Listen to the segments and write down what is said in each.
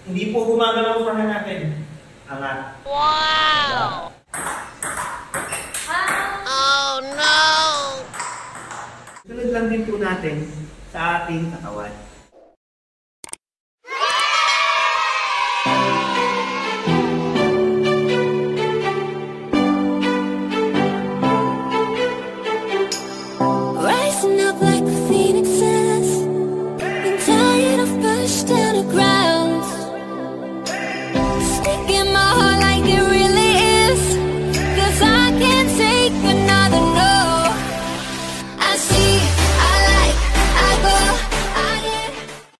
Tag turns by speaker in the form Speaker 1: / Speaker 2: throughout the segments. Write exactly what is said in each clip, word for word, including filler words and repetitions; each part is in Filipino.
Speaker 1: Hindi po gumagalaw ang forehand natin. Angat.
Speaker 2: Wow! Oh no!
Speaker 1: Sunod lang din po natin sa ating katawan.
Speaker 2: Rising up like the phoenixes, been tired of pushed to the ground. Sticking my heart like it really is, 'cause I can't take another no. I see, I like, I go, I get.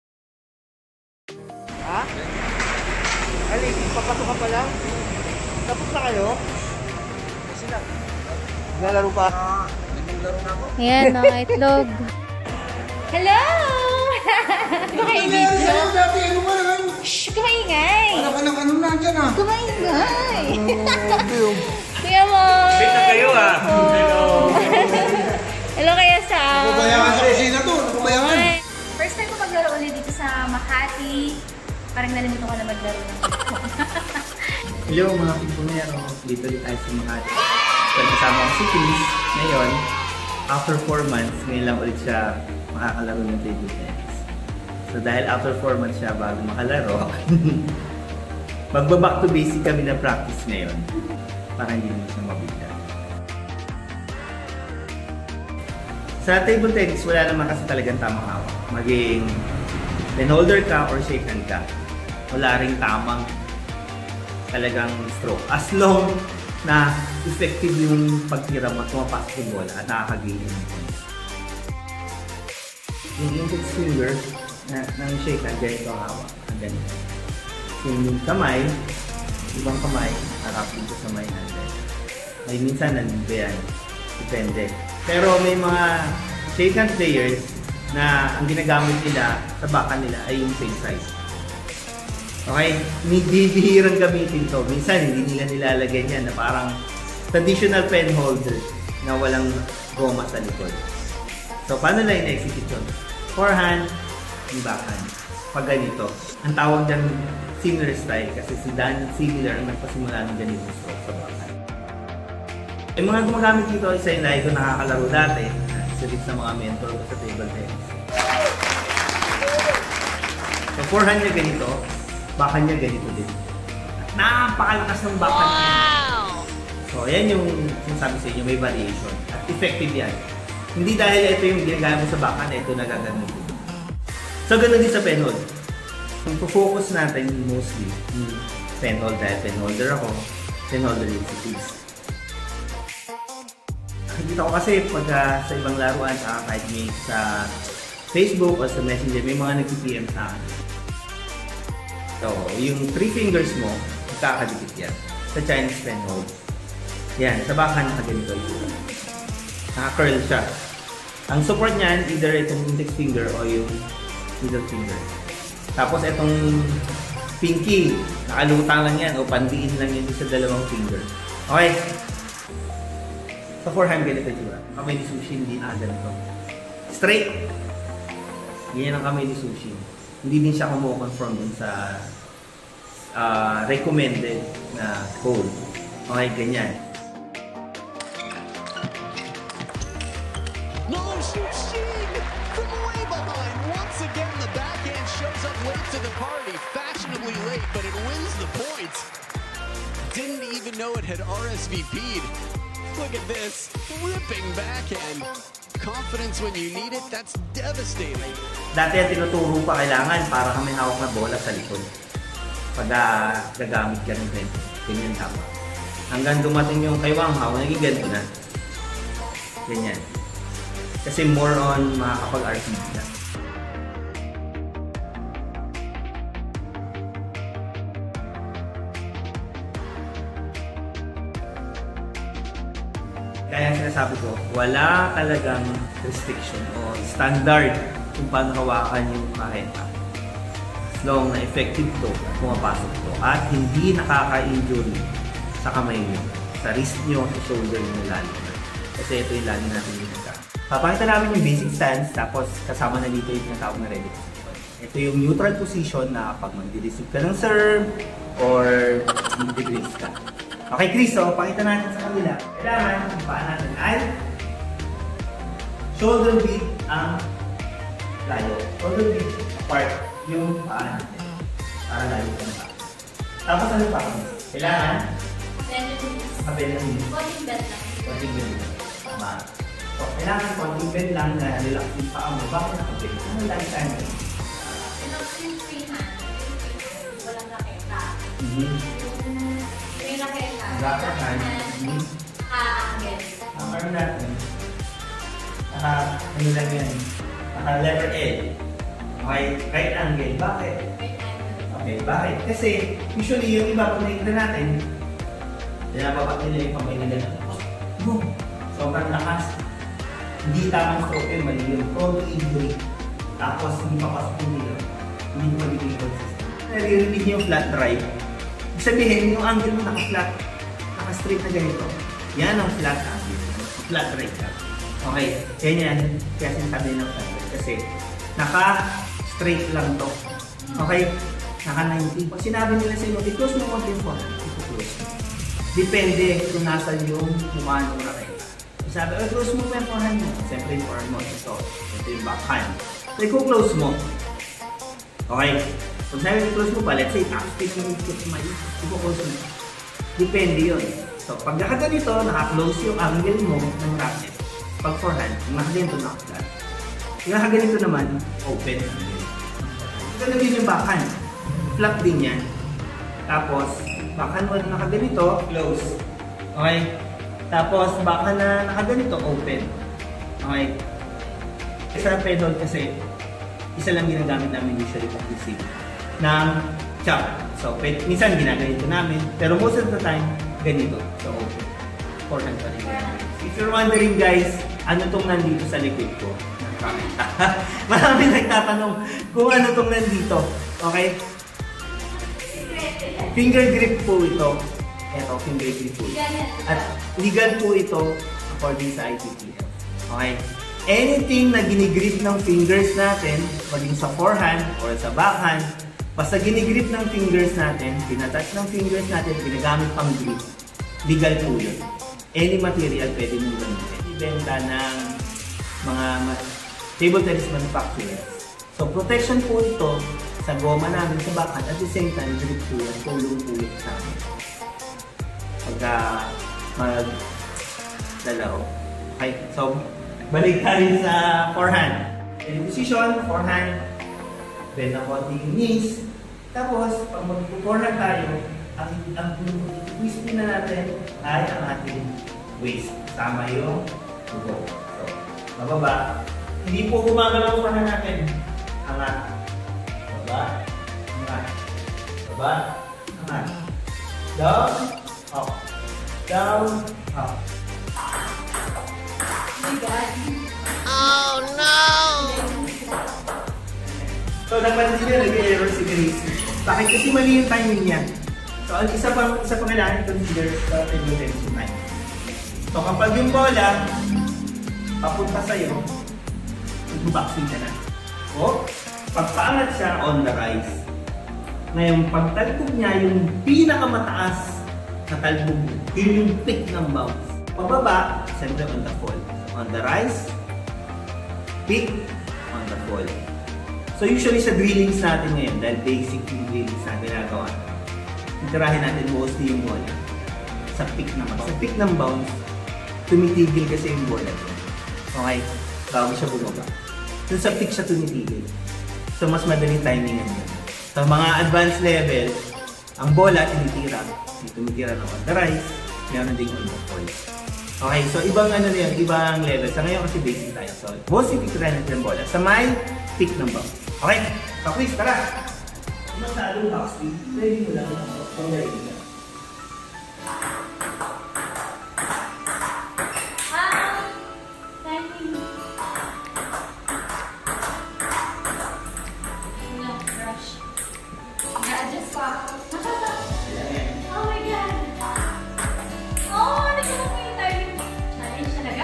Speaker 1: Ha? Ali, papato ka pa lang? Tapos na kayo? Kasi na. Nalaro pa? Naglaro na ako.
Speaker 3: Ayan, mga itlog. Hello! Kumaingay. Shhh, kumaingay.
Speaker 4: Ano ka nang ano na dyan ah?
Speaker 3: Kumaingay. Kuya mo.
Speaker 1: Wait na kayo ah. Hello.
Speaker 3: Hello kaya sa...
Speaker 4: Napabayangan sa kusina to. Napabayangan.
Speaker 3: First time ko maglaro ulit dito sa Makati. Parang nalimutan ko na maglaro.
Speaker 1: Hello mga pimponero. Dito ulit tayo sa Makati. So, kasama ko si Chris. Ngayon, after four months, ngayon lang ulit siya makakalaro ng table tennis. So dahil after four months siya bago makalaro, magba-back to basic kami na practice ngayon para hindi mo siya mabigla. Sa table tennis, wala naman kasi talagang tamang hawak. Maging penholder ka or shake hand ka, wala ring tamang talagang stroke. As long na effective yung pagtira mo at pumapasok yung bola at nakakagain yung points. Yung index finger na ng shake hand, ganito ang hawak. Ang ganito. Yung kamay, ibang kamay, harap dito sa may handle. May minsan nandito yan. Depende. Pero may mga shake hand players na ang ginagamit nila sa backhand nila ay yung same size. Okay? Bibihirang gamitin to. Minsan hindi nila nilalagay yan na parang traditional pen holder na walang goma sa likod. So, paano lang in-execute yun? Forehand and backhand. Pag ganito. Ang tawag dyan similar style kasi si Dan similar ang nagpasimula ng ganito stroke sa backhand. Yung mga gumagamit dito, isa yung lagi ko nakakalaro dati. Isa din sa mga mentor ko sa table tennis. So, forehand niya ganito. Backhand niya ganito din. Napakalakas ng backhand niya. So, ayan yung sinasabi sa inyo, may variation. At effective yan. Hindi dahil ito yung ginagamit mo sa backhand, ito nagagamitin. So, ganoon din sa penhold. Kung focus natin mostly yung penhold dahil penholder ako, penholder yung si Chris. Nakikita ko kasi pag uh, sa ibang laruan, uh, kahit may sa Facebook o sa Messenger, may mga nag-P M sa akin. So, yung three fingers mo, magkakadikit yan. Sa Chinese penhold. Yan, sa backhand na ganito yun. Naka-curl siya. Ang support niyan, either itong index finger o yung middle finger. Tapos itong pinky, nakalutang lang yan o pandiin lang yun sa dalawang finger. Okay? Sa forehand, ganito yun. Kamay ni Sushi, hindi na ganito. Straight. Ganyan ang kamay ni Sushi. Hindi din siya kumo-conform dun sa uh, recommended na hold. Okay, ganyan.
Speaker 5: No, Sushin from way behind. Once again, the backhand shows up late to the party. Fashionably late, but it wins the points. Didn't even know it had R S V P'd. Look at this, ripping backhand. Confidence when you need it, that's devastating.
Speaker 1: Dati ang tinuturo pa kailangan para kami hawak na bola sa likod. Pag uh, gagamit ka ng ganyan, ganyan tama. Hanggang dumating yung kay Wang Hao, naging ganito na. Ganyan. Kasi more on makakapag-R P G na. Kaya sinasabi ko, wala talagang restriction o standard kung paano hawakan yung kahit as long na effective to, pumapasok to, at hindi nakaka-injury sa kamay nyo, sa wrist nyo, sa shoulder nyo lalo na. Kasi ito yung lalo natin yung nagka. Papakita namin yung basic stance, tapos kasama na dito yung tinatawag na ready position. Ito yung neutral position na pag mag-receive ka ng serve or mag-release ka. Okay, Chris, so pakita natin sa kanila. Kailangan, yung paa natin ay shoulder width ang layo. Shoulder width apart yung paa natin. Para layo ka na. Tapos ano pa? Kailangan nakabend lang yun.
Speaker 3: Konting bend lang.
Speaker 1: Konting bend lang. Tama. So, kailangan konting bend lang na relax yung paa mo. Bakit nakabend? Ano lang tayo?
Speaker 3: Yung free hand, walang raketa.
Speaker 1: Mhm.
Speaker 3: May raketa.
Speaker 1: Raketa hand. Mhm.
Speaker 3: Ah-angle.
Speaker 1: Ang arm natin, naka, ano lang yan, naka letter L. Okay, right angle. Bakit? Okay, bakit? Kasi, usually yung iba kung nakikita natin, dinababa nila yung kamay nila na boom! Sobrang lakas. Hindi tamang stroke yun, mali yung front injury. Tapos, hindi papasok yung nila. Hindi mo magiging consistent. Naririnig niyo yung flat right. Ibig sabihin, yung angle mo naka-flat, naka-straight na ganito. Yan ang flat angle. Flat right ka. Okay, yan yan. Kaya sinasabi ng flat right. Kasi, naka-straight lang to. Okay? Naka-ninety. Pag sinabi nila sa inyo, i-close mo konti yung phone. I-close mo. Depende kung nasa yung mukha nung raketa. Sabi, oh, close mo pa yung forehand mo. Siyempre yung forehand mo. Ito. Ito yung backhand. So, i-close mo. Okay? Kung sabi i-close mo pa, let's say, tapos pinag-close mo, i-close mo. Depende yun. So, pag nakaganito, naka-close yung angle mo ng racket. Pag forehand, nakaganito, naka-flat. Yung nakaganito naman, open. Ito din yung backhand. Flat din yan. Tapos, backhand mo na nakaganito, close. Okay? Tapos, backhand na nakaganito, open. Okay? Sa pedal kasi, isa lang ginagamit namin usually pag receive ng chop. So, minsan ginaganito namin, pero most of the time, ganito. So, open. Forehand pa rin. If you're wondering guys, ano tong nandito sa likod ko? Marami nagtatanong kung ano tong nandito. Okay? Finger grip po ito. Ito, finger grip po ito. At legal po ito according sa I T T F. Okay? Anything na ginigrip ng fingers natin, maging sa forehand or sa backhand, basta ginigrip ng fingers natin, pinatouch ng fingers natin, ginagamit pang grip, legal po yun. Any material pwede mong gamitin. Ibenta ng mga table tennis manufacturers. So, protection po ito sa goma namin sa backhand at the same time, grip po yan, tulong po yun sa amin. Pagka mag-dalaw. Okay, so, balik tayo sa forehand. Any position, forehand, bend na konti yung knees. Tapos, pag mag-forehand tayo, ang, ang twist na natin ay ang ating waist. Sama yung dugo. So, mababa. Hindi po gumagalaw ang forehand natin. Angat. Baba. Angat. Baba. Angat. Down. Up. Down. Up.
Speaker 2: Oh no!
Speaker 1: So, napansin nyo, nag-error si Grace. Bakit? Kasi mali yung timing niya. So, ang isa pang isa pang kailangan i-consider sa table tennis time. So, kapag yung bola papunta sa'yo, mag-boxing ka na. O, pagpaangat siya on the rise. Ngayon, pagtalbog niya, yung pinakamataas na talbog, yun yung peak ng bounce. Pababa, siyempre on the fall. On the rise, peak, on the fall. So usually sa drillings natin ngayon, dahil basic yung drillings na ginagawa, itirahin natin mostly yung bola. Sa peak naman. Sa peak ng bounce, tumitigil kasi yung bola. Okay? Bago siya bumaba. So sa peak siya tumitigil. So mas madaling timingan yun. Sa mga advanced level, ang bola tinitira. May tumitira na on the rise, meron din on the fall. Okay, so ibang ano na yun, ibang level. Sa ngayon kasi basic tayo. So, mostly picturean natin ang bola. Sa may peak ng bounce. Okay, so quiz, tara! Kung masyadong backspin, pwede mo lang kung narinig ka.
Speaker 3: Ah, timing. No, rush. I-adjust pa ako. Oh my God! Oh, nagkaroon ko yung timing. Challenge talaga?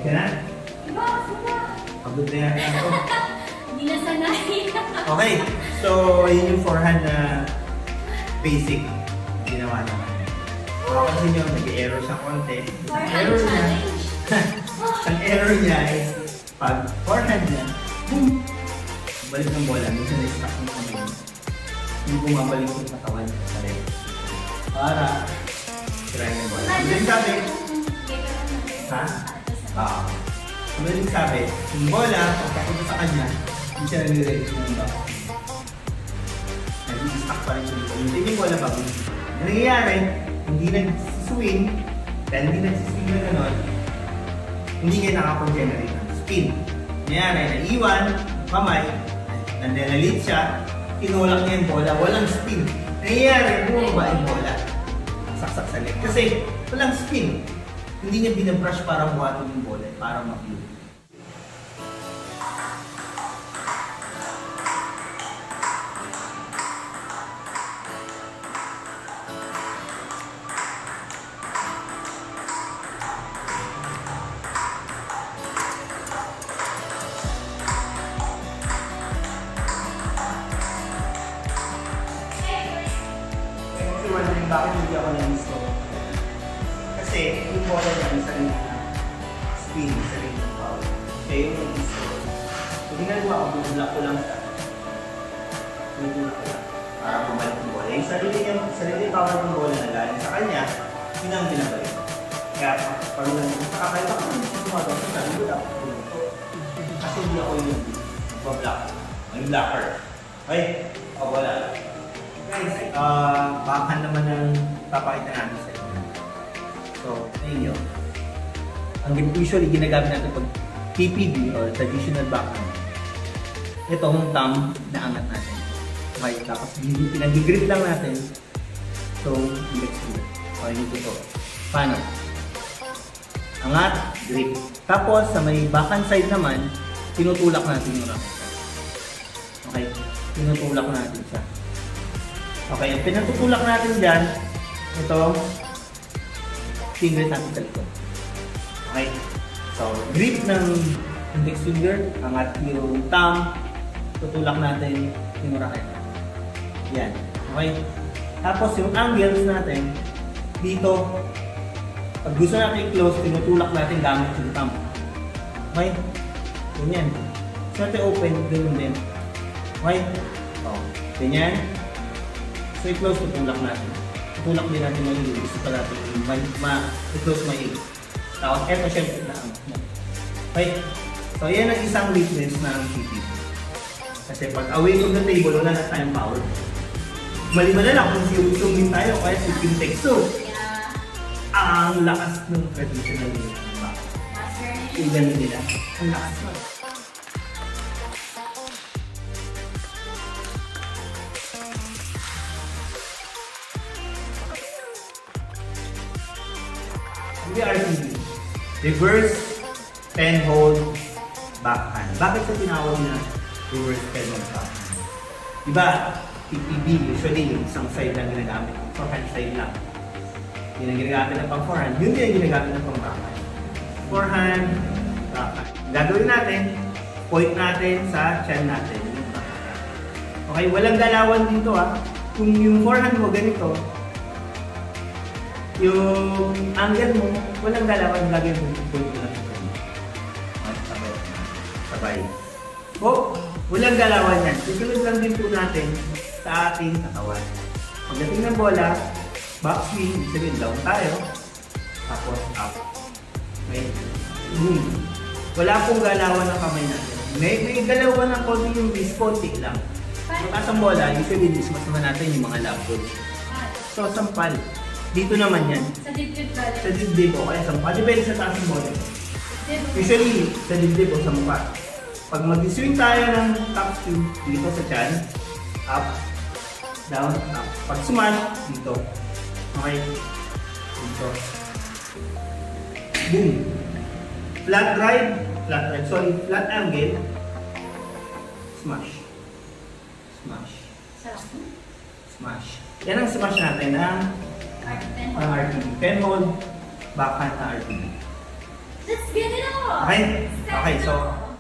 Speaker 1: ka na?
Speaker 3: Diba? Diba?
Speaker 1: Pagod na yan ako.
Speaker 3: Hindi na sanay.
Speaker 1: Okay, so yun yung forehand na basic ginawa naman. Makapansin nyo, nag-error siya konti. Ang
Speaker 3: Forehand
Speaker 1: error niya,
Speaker 3: challenge.
Speaker 1: ang error niya is pag forehand niya, boom! Balik ng bola, minsan na-stuck ng kamay niya. Hindi bumabalik yung katawan niya sa leg. Para tirahin yung bola. Ang galing sabi, ha? Ah. Ang galing sabi, yung bola, pagkapunta sa kanya, hindi siya nag-reach ng back. Nag-stuck pa rin siya dito. Hindi yung bola bago. Ang nangyayari, hindi nag-swing, dahil hindi nag-swing na gano'n, hindi niya nakapag-generate ng spin. Nangyayari, naiwan, mamay, nandilalit siya, tinulak niya yung bola, walang spin. Nangyayari, bumaba yung bola. Saksak sa leg. Kasi walang spin. Hindi niya binabrush para buhatin yung bola, para mag-view. Wondering bakit hindi ako nag-gusto. Kasi yung bola niya may sarili na spin, may sarili na power. Kaya yung nag-gusto. So ginagawa ko, bubulak ko lang sa bubulak ko lang para bumalik yung bola. Yung sarili niya, sarili power ng bola na galing sa kanya, yun ang binabalik. Kaya pag ulan ko, kahit ako hindi sumagaw sa sarili ko, dapat ko ito. Kasi hindi ako yung bablock. Yung blocker. Okay? O, wala. Guys, uh, backhand naman ang papakita natin sa inyo. So, ayun yun. Ang usually ginagamit natin pag T P B or traditional backhand. Ito ang thumb na angat natin. Okay, tapos pinag-grip lang natin. So, index finger. Okay, dito to. Paano? Angat, grip. Tapos, sa may backhand side naman, tinutulak natin yung racket. Okay, tinutulak natin siya. Okay, yung pinatutulak natin dyan, ito, finger natin sa likod. Okay, so grip ng index finger, angat yung thumb, tutulak natin yung racket. Yan, okay. Tapos yung angles natin, dito, pag gusto natin i-close, tinutulak natin gamit yung thumb. Okay, ganyan. Gusto natin open, ganyan din. Okay, so, ganyan. So, i-close, tutulak natin. Tutulak din natin may hilo. Gusto pa natin ma-close may hilo. Tapos, eto syempre na ang okay? So, yan ang isang weakness ng T P B. Kasi pag away from the table, wala na tayong power. Mali-mali lang kung siyong tayo kaya si Kim Texo. Ang lakas ng traditional nila. Tignan nila. Ang lakas mo. R T B, reverse pen hold backhand. Bakit sa tinawag na reverse pen hold backhand? Diba, T P B usually yung isang side lang ginagamit, forehand side lang. Yun ang ginagamit ng pang forehand, yun din ang ginagamit ng pang backhand. Forehand, backhand. Gagawin natin, point natin sa chin natin. Okay, walang galawan dito ah. Kung yung forehand mo ganito, yung angle mo, walang galawan, lagi yung point mo lang sa kanya. Sabay. Sabay. O, walang galawan yan. Susunod lang din po natin sa ating katawan. Pagdating ng bola, back swing, sabihin down tayo. Tapos up. Okay? Boom. Wala pong galawan ng kamay natin. May, may galawan ng konti yung wrist, konti lang. Pagkas ang bola, usually dismas naman natin yung mga lap goals. So, sampal. Dito naman yan.
Speaker 3: Sa dibdib ba?
Speaker 1: Sa dibdib o kaya sa mukha. Depende sa taas ng bola. Usually, sa dibdib o sa mukha. Pag mag-swing tayo ng top swing, dito sa chan, up, down, up. Pag smash, dito. Okay? Dito. Boom. Flat drive, flat drive, sorry, flat angle, smash. Smash. Smash. Yan ang smash natin ng ang R T B. Pen hold, backhand na R T B.
Speaker 3: Let's get it on!
Speaker 1: Okay? Okay, so,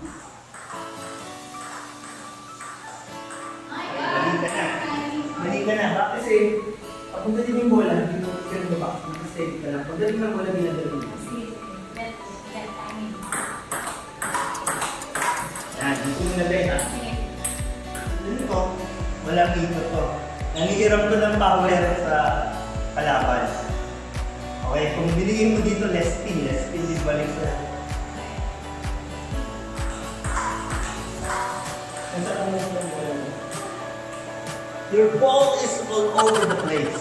Speaker 3: My
Speaker 1: mali ka na. Mali ka na. Bakit kasi, pag dating yung bola, hindi mo ka rin ba? Mag-steady ka lang. Pag dating ng bola, ginagaling mo. Yan, dito mo na din, ha? Dito, walang ikot to. Nangihiram ko ng power sa kalaban. Okay, kung binigyan mo dito, less spin. Less spin, din balik sa... Ang saan mo ng bola mo? Your ball is all over the place.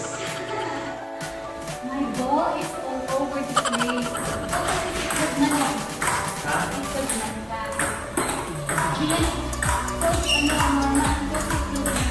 Speaker 3: My ball is all over the place. Ikot na lang.
Speaker 1: Ha?
Speaker 3: Ikot na lang. Yan. Coach, ano, mama, coach, ikot na.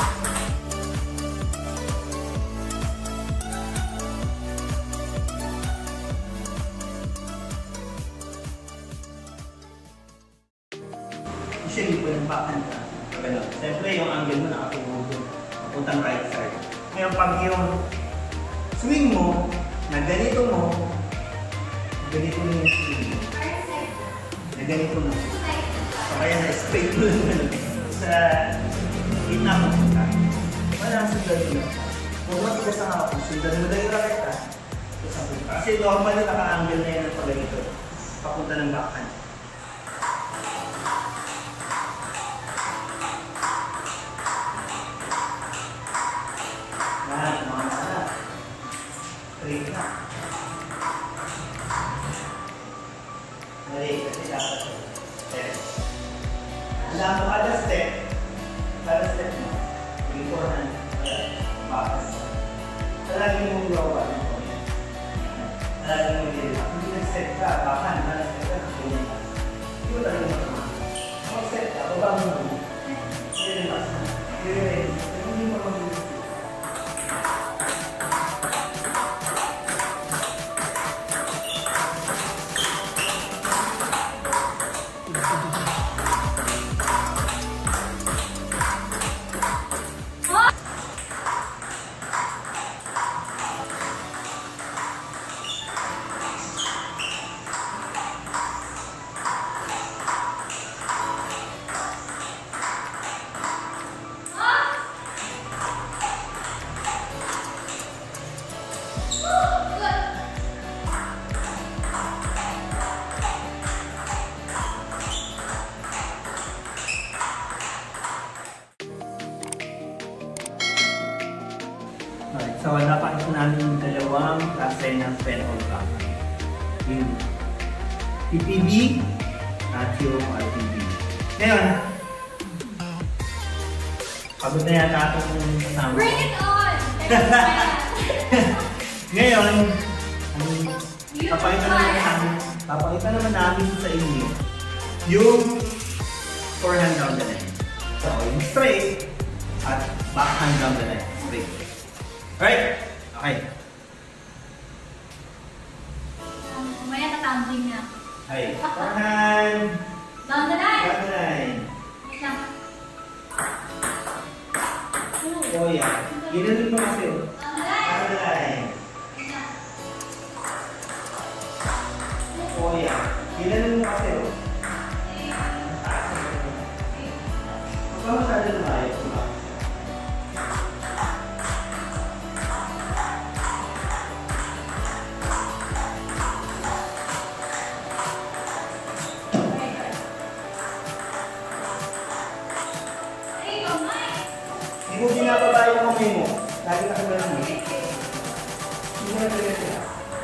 Speaker 1: Usually, po yung backhand ka. Ganun. Siyempre, yung angle mo nakatulog doon. Papuntang right side. Ngayon, pag yung swing mo, na ganito mo, ganito mo yung swing mo. Na ganito mo. So, kaya na-straight mo lang ganun. Sa gitna mo. Wala ang sundan mo. Kung matigas ang ako, sundan mo lang yung racket ka. Kasi normally, naka-angle na yan ang pala ito. Papunta ng backhand. Yan, mga sana. Straight na. Mali, kasi dapat step. Alam mo, kada step, kada step mo, yung forehand, bakas. Talagin mo yung gawa. Talagin mo yung gawa. Hindi nag-step ka, backhand, kada step ka, ganyan ka. Hindi mo talagang matama. Mag-step ka, baba mo mo. Relax na. Relax. Hindi mo mag-step. Alright, so napakita namin yung dalawang klase ng penhole block. Yung T P B at yung R T B. Ngayon, pagod na yata itong kasama.
Speaker 3: Bring it on!
Speaker 1: Ngayon, ang papakita naman namin, papakita naman namin sa inyo yung forehand down the line. So, yung straight at backhand down the line. Straight. Alright? Okay.
Speaker 3: Um, Mamaya tatambling na.
Speaker 1: Hey, forehand.
Speaker 3: Down the line!
Speaker 1: Down the line.
Speaker 3: Wait lang.
Speaker 1: Oh yeah. Ginanon mo kasi.
Speaker 3: Down the line!
Speaker 1: Down the line.
Speaker 3: Wait lang.
Speaker 1: Oh yeah. Ginanon mo kasi.
Speaker 3: Okay. Okay.
Speaker 1: Huwag ka masyado lumayo.
Speaker 3: Hey, oh my!
Speaker 1: Hindi mo binababa yung kamay mo. Lagi na kagalan mo. Hindi mo na talaga sila.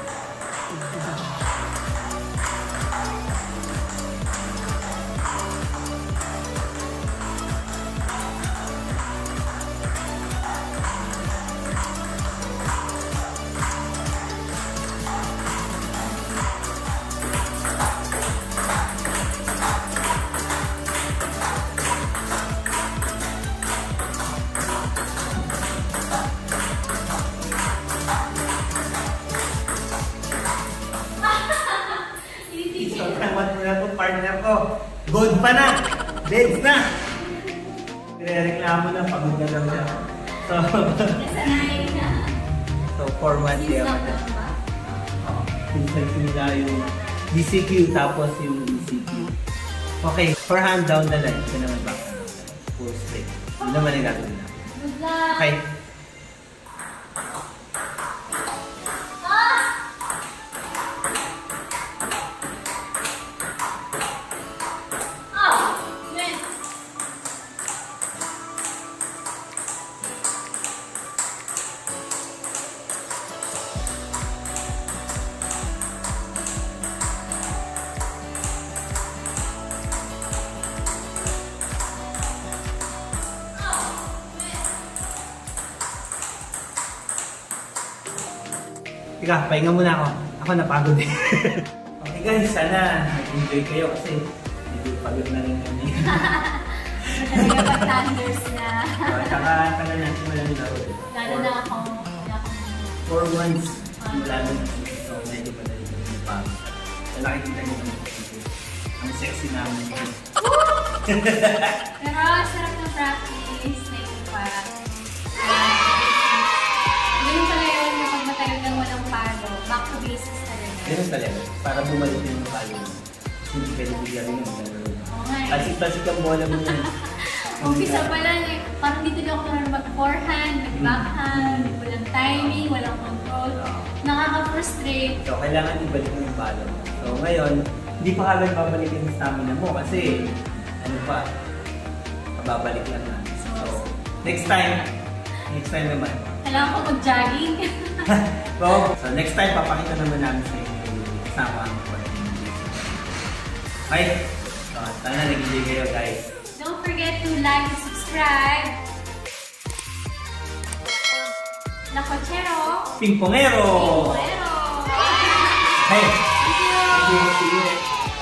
Speaker 1: Partner ko, good pa na, dead na. Pinareklamo na, pagod na lang siya. So,
Speaker 3: Nasanay na.
Speaker 1: so four months
Speaker 3: He's
Speaker 1: siya.
Speaker 3: not done ba?
Speaker 1: Minsan simula yung D C Q tapos yung E C Q. Okay, forehand down the line. Ito naman backhand down the line. Full straight. Yun naman yung gagawin natin.
Speaker 3: Good luck!
Speaker 1: Okay. Teka, pahinga muna ako. Ako napagod eh. Okay guys, sana nag-enjoy kayo kasi medyo pagod na rin kami.
Speaker 3: Talaga pag-thunders na.
Speaker 1: So, saka tagal natin walang laro.
Speaker 3: Lalo na ako.
Speaker 1: Four months. Wala na. So, medyo madali kami yung pagod. So, nakikita nyo naman kasi ang sexy namin.
Speaker 3: Pero sarap ng practice. Thank you pa. Ganun pala yun kapag matagal lang walang palo. Back to basics talaga.
Speaker 1: Ganun talaga. Para bumalik din yung palo mo. Hindi ka nabigyan rin yung laro.
Speaker 3: Oo nga eh.
Speaker 1: Tasik-tasik ang bola mo yun.
Speaker 3: Umpisa pa lang eh. Parang dito lang ako naman mag-forehand, mag-backhand, walang timing, walang control. Nakaka-frustrate.
Speaker 1: So, kailangan ibalik mo yung palo mo. So, ngayon, hindi pa kagad babalik yung stamina mo kasi ano pa, babalik lang na. So, next time, next time naman.
Speaker 3: Kailangan ko mag-jogging.
Speaker 1: so, so, next time, papakita naman namin sa inyo yung kasama ang okay? So, sana nag-enjoy kayo guys.
Speaker 3: Don't forget to like and subscribe. Lakochero.
Speaker 1: Pingpongero!
Speaker 3: Pingpongero.
Speaker 1: Hey!
Speaker 3: Thank you.
Speaker 1: Thank you. See you.